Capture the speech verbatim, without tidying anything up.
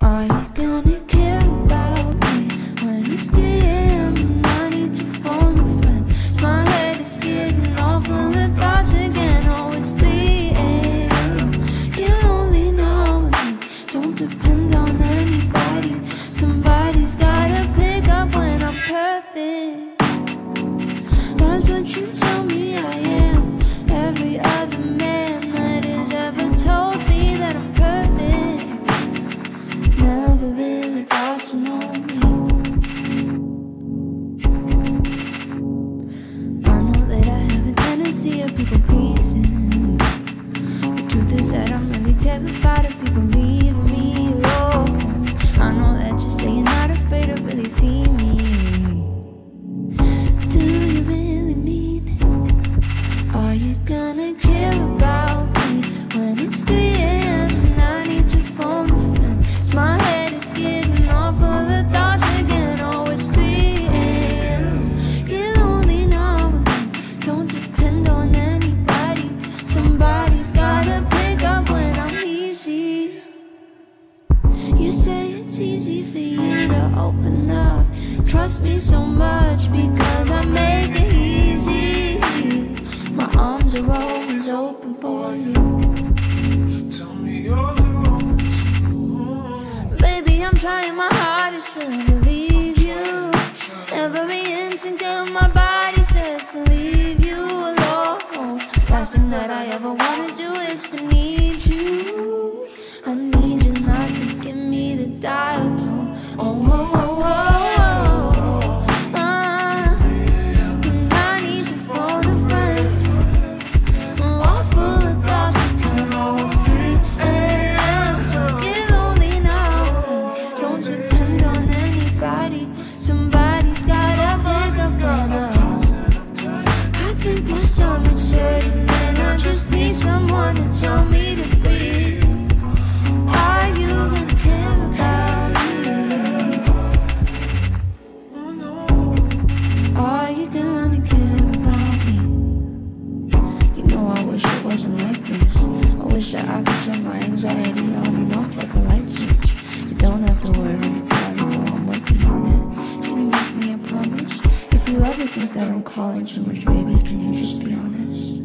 Are you gonna care about me when it's three A M and I need to phone a friend? My head is getting off of the thoughts again. Oh, it's three A M Get lonely now and then. Don't depend on anybody. Somebody's gotta pick up when I'm perfect. That's what you tell me I am. Every other man that has ever told me that I'm perfect never really got to know me. I know that I have a tendency of people pleasing. The truth is that I'm really terrified of people leaving me alone. I know that you say you're not afraid to really see me. But do you really mean it? Are you gonna care about me when it's three A M and I need to phone a friend? It's my head is getting off of the thoughts again. Oh, it's three A M Get lonely now and then. Don't depend on anybody. Somebody's gotta pick up when I'm easy. You say it's easy for you to open up. Trust me so much because I make it easy. My arms are always open for you. Tell me yours are open too. Baby, I'm trying my hardest to believe you. Every instinct of my body says to leave you alone. Last thing that I ever wanna do is to need you. I need you not to give me the dial tone. Oh, oh, oh, oh, oh. Ah, and I need to phone a friend. I'm all full of thoughts and oh, it's three A M Get lonely now. Don't depend on anybody. Somebody's gotta pick up when I I think my stomach's hurting and I just need someone to tell me to breathe. Are you gonna care about me? Are you gonna care about me? You know I wish it wasn't like this. I wish that I could turn my anxiety on and off like a light switch. You don't have to worry about it though, I'm working on it. Can you make me a promise? If you ever think that I'm calling too much, baby, can you just be honest?